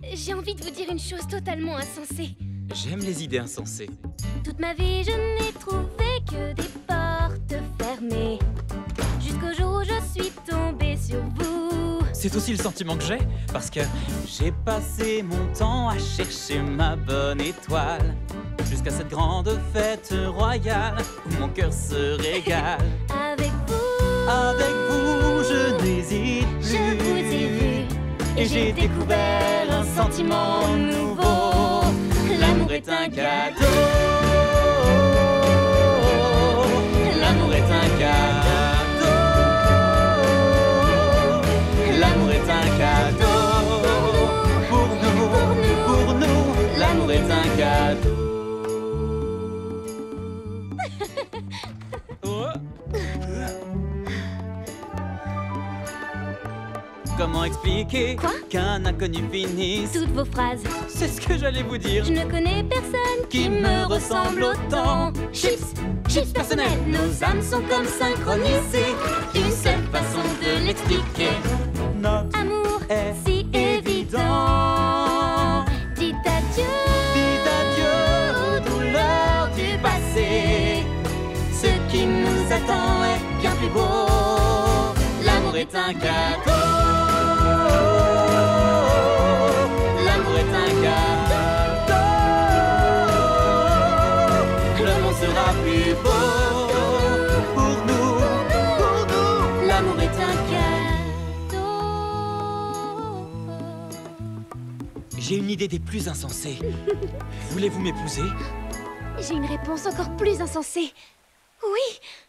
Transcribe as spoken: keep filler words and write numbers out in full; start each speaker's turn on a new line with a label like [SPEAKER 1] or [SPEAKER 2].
[SPEAKER 1] j'ai envie de vous dire une chose totalement insensée.
[SPEAKER 2] J'aime les idées insensées.
[SPEAKER 1] Toute ma vie, je n'ai trouvé que des portes fermées. Jusqu'au jour où je suis tombée sur vous.
[SPEAKER 2] C'est aussi le sentiment que j'ai, parce que j'ai passé mon temps à chercher ma bonne étoile, jusqu'à cette grande fête royale où mon cœur se régale.
[SPEAKER 1] Avec vous,
[SPEAKER 2] Avec vous, je n'hésite plus.
[SPEAKER 1] je vous ai vu.
[SPEAKER 2] Et j'ai découvert un sentiment nouveau. L'amour est un cadeau. L'amour est un cadeau. L'amour est un cadeau. Pour nous, pour nous, l'amour est un cadeau. Oh. Comment expliquer
[SPEAKER 1] Quoi
[SPEAKER 2] qu'un inconnu finisse?
[SPEAKER 1] Toutes vos phrases.
[SPEAKER 2] C'est ce que j'allais vous dire.
[SPEAKER 1] Je ne connais personne
[SPEAKER 2] Qui me ressemble autant.
[SPEAKER 1] Chips, chips personnels.
[SPEAKER 2] Nos âmes sont comme synchronisées. Une seule façon de l'expliquer. Notre
[SPEAKER 1] Amour,
[SPEAKER 2] est
[SPEAKER 1] si évident. Dites adieu.
[SPEAKER 2] Dites adieu aux douleurs du passé. Ce qui nous attend est bien plus beau. L'amour est un cadeau. L'amour est un cadeau. Le monde sera plus beau. Pour nous, pour nous, l'amour est un cadeau. J'ai une idée des plus insensées. Voulez-vous m'épouser?
[SPEAKER 1] J'ai une réponse encore plus insensée. Oui.